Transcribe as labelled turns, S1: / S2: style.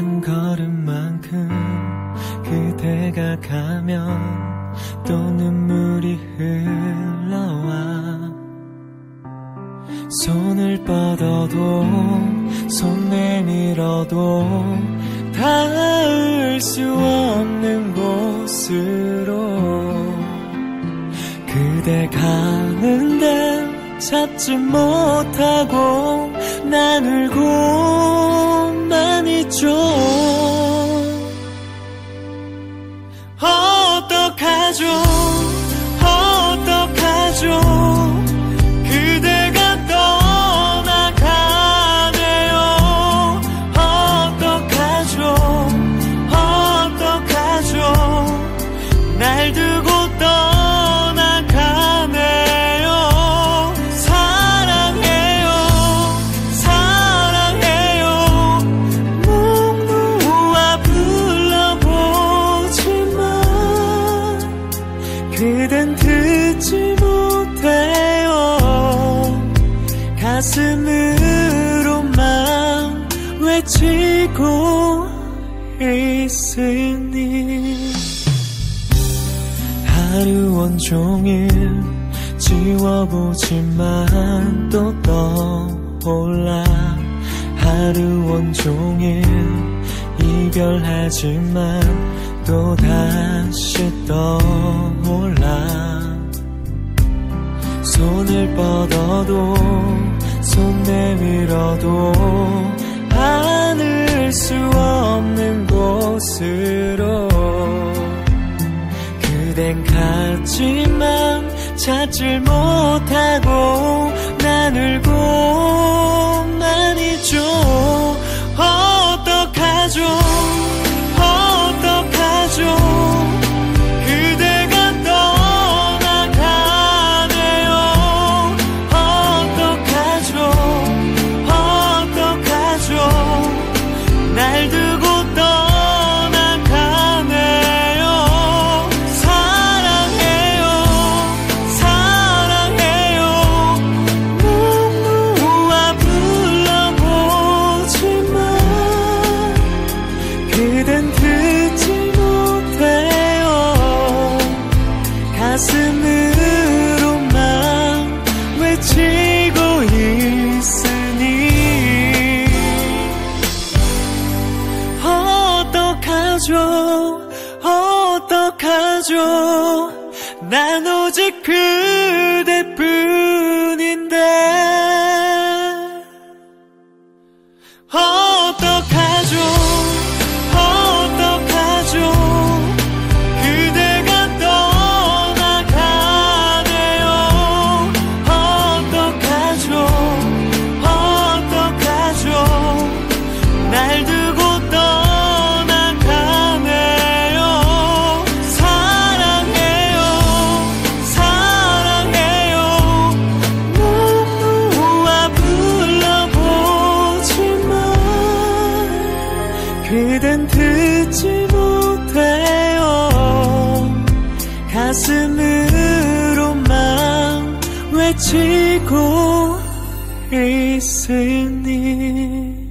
S1: 한 걸음만큼 그대가 가면 또 눈물이 흘러와. 손을 뻗어도 손 내밀어도 닿을 수 없는 곳으로 그대 가는데 잡지 못하고 난 울고만 있죠. 어떡하죠 어떡하죠 그대가 떠나가네요. 어떡하죠 어떡하죠 날 두고 떠나가네요. 사랑해요 사랑해요 목 놓아 불러보지만 그댄 듣지 못해요. 가슴으로만 외치고 있으니 하루 온종일 지워보지만 또 떠올라. 하루 온종일 이별하지만 또 다시 떠올라. 손을 뻗어도 손 내밀어도 안을 수 없는 곳으로 그댄 갔지만 찾질 못하고 난 울고만 있죠. 어떡하죠 어떡하죠 그대가 떠나가네요. 어떡하죠 어떡하죠 날 두고 떠나가네요. 사랑해요 사랑해요 목 놓아 불러보지만 그댄 듣지 못해요. 가슴으로만 외치고 있으니 어떡하죠 어떡하죠 난 오직 그대뿐인데. 어떡하죠 어떡하죠 그대가 떠나가네요. 어떡하죠 어떡하죠 날 두고 떠나가네요. 사랑해요 사랑해요 목 놓아 불러보지만 그댄 듣지 못해요. 가슴으로만 외치고 있으니